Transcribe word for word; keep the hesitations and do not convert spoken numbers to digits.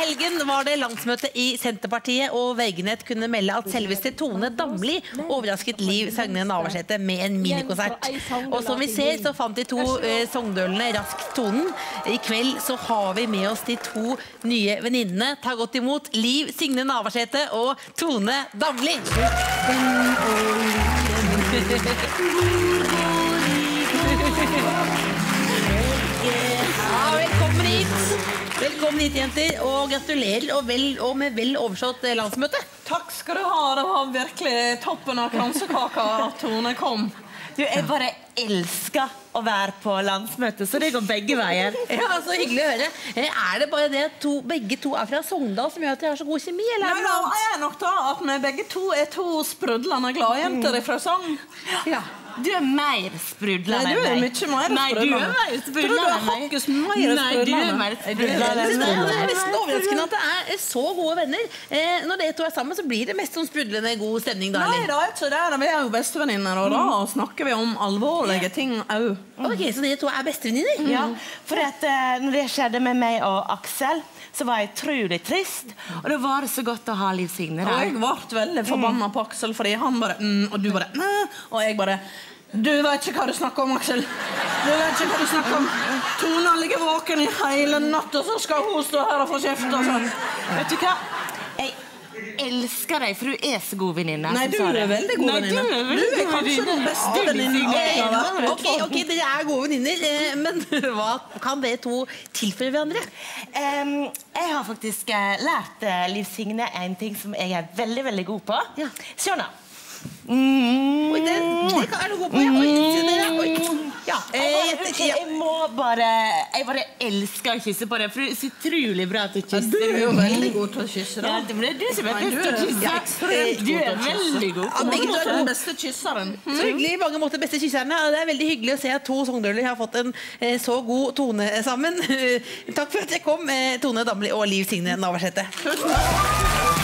helgen var det landsmøte i Senterpartiet, og VG-nett kunne melde at selveste Tone Damli overrasket Liv Signe Navarsete med en minikonsert. Og som vi ser, så fant de to eh, songdølene raskt tonen. I kveld så har vi med oss de to nye venninnene. Ta godt imot Liv Signe Navarsete og Tone Damli. Ja, velkommen hit. Velkommen hit, jenter, og gratulerer og, vel, og med vel overstått landsmøte. Takk skal du ha, det var virkelig toppen av kransekaka at Tone kom. Du, jeg bare elsker å være på landsmøte, så det går begge veier. Ja, så hyggelig å høre. Er det bare det at to, begge to er fra Sogndal som gjør at de har så god kjemi, eller? Nei, da er nok da at vi begge to er to sprudlende gladjenter fra Sogn. Ja. Du er mer sprudlende enn meg. Nei, du er mye mer sprudlende. Nei, du er mer sprudlende enn meg. Tror du er hakkes mer sprudlende? Nei, du er mer sprudlende enn meg. Det er nesten overraskende at det er så gode venner. Eh, når dere to er sammen, så blir det mest sånn sprudlende god stemning da, eller? Nei, da er ikke det. Vi er jo bestevenninner, og da snakker vi om alvorlige ting også. Ok, så dere to er bestevenninner? Ja, for at uh, når det skjedde med meg og Aksel, så var jeg utrolig trist, og det var så godt å ha Liv Signe der. Og jeg ble veldig forbannet på Aksel, fordi han bare, mm, og du bare, mm, og jeg bare, du vet ikke hva du snakker om, Aksel. Du vet ikke hva du snakker om. Tona ligger våken i hele natt, og så skal hun stå her og få kjeft. Altså. Vet du hva? Jeg elsker deg, for du er så god venninne. Nei, du er veldig god venninne. Nei, du er, du er kanskje den beste venninne. Ok, ok, dere er gode venninner, men hva kan dere to tilføre hverandre? Um, jeg har faktisk uh, lært uh, Liv Signe en ting som jeg er veldig, veldig god på. Ja. Se nå. Mm. Oi, det, det kan jeg noe god på. Ja. Oi, se det, oi. Ja. Jeg, bare, jeg må bare Jeg bare elsker å kysse på deg, for det er så utrolig bra at du kysser. Du er jo veldig god til å kysse da. Ja, det er du som er best til å kysse. Du er veldig god. Ja, begge to er den beste kysseren. Så hyggelig, i mange måter beste kysserne. Det er veldig hyggelig å se at to songdøler har fått en eh, så god tone sammen. Takk for at jeg kom, eh, Tone Damli og Liv Signe Navarsete. Tusen takk.